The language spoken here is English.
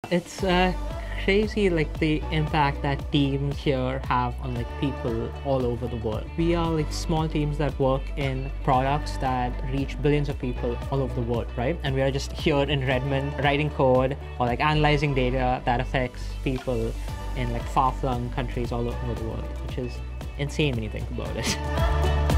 It's crazy, like the impact that teams here have on like people all over the world. We are like small teams that work in products that reach billions of people all over the world, right? And we are just here in Redmond writing code or like analyzing data that affects people in like far-flung countries all over the world, which is insane when you think about it.